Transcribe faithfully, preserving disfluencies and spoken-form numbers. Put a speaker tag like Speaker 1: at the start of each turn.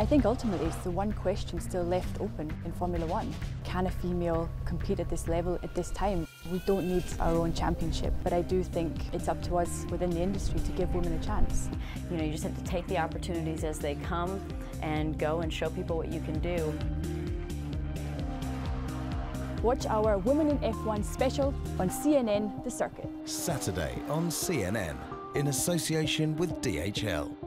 Speaker 1: I think ultimately it's the one question still left open in Formula One. Can a female compete at this level at this time? We don't need our own championship, but I do think it's up to us within the industry to give women a chance.
Speaker 2: You know, you just have to take the opportunities as they come and go and show people what you can do.
Speaker 1: Watch our Women in F one special on C N N The Circuit.
Speaker 3: Saturday on C N N in association with D H L.